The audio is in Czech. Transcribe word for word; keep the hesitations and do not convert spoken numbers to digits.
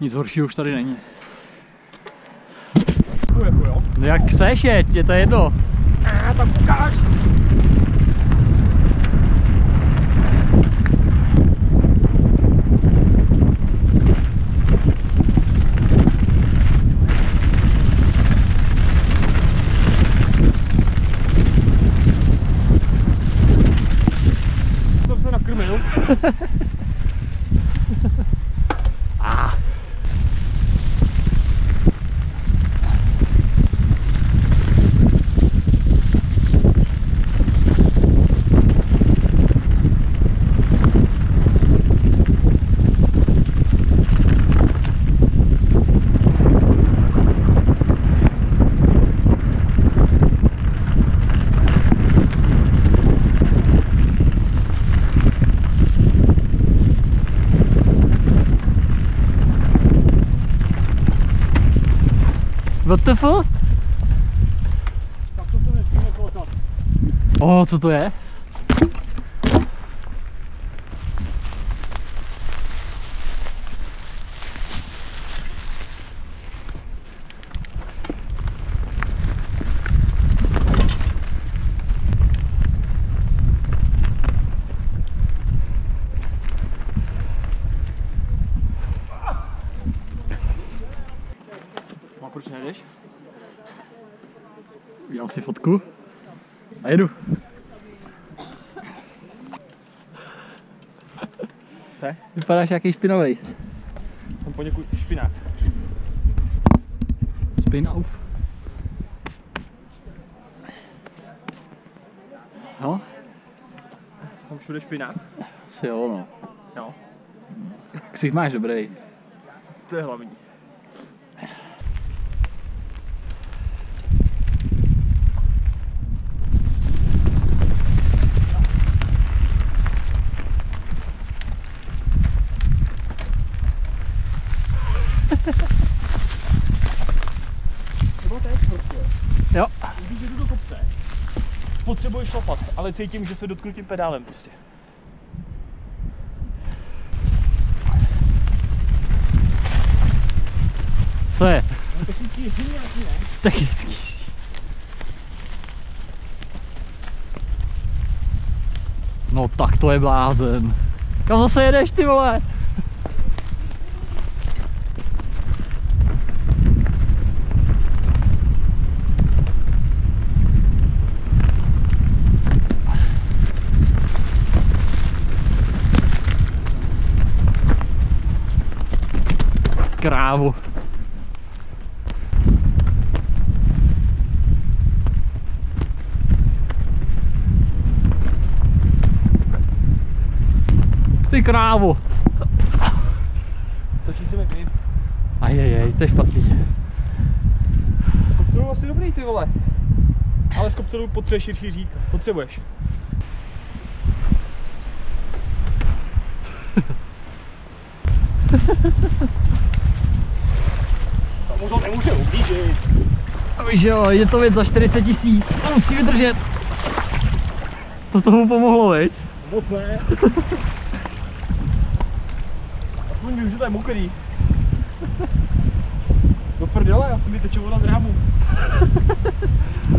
Nic horšího už tady není. Jako jo. No jak chceš jeď, je to jedno. A tak ukáž. Jsem se nakrmil. Ah. What the fuck? Tak to se nesmíme koukat. O, co to je? A proč nejdeš? Udělám si fotku a jedu. Co? Vypadáš nějaký špinavý. Jsem poněkud špinák. Spin off. No, Jsem všude špinák. asi jo, no. Jo. Ksich máš dobrý. To je hlavní. Nebo teď prostě. Jo. Když jdu do kopce, potřebuješ šlapat, ale cítím, že se dotknu tím pedálem prostě. Co je? No, technický ježdění nějaký, ne? Technický. No tak to je blázen. Kam zase jedeš, ty vole? Krávu. Ty krávu. Točí se mi klip. Ajajaj, to je špatný. S kopcelou asi dobrý, ty vole. Ale s kopcelou potřebuješ širší řídka. Potřebuješ. Tomu to nemůže ublížit. Víš jo, je to věc za čtyřicet tisíc. To musí vydržet. To tomu pomohlo, veď? Moc ne. Aspoň vím, že to je mokrý. Do prdele, asi mi teče voda z rámu.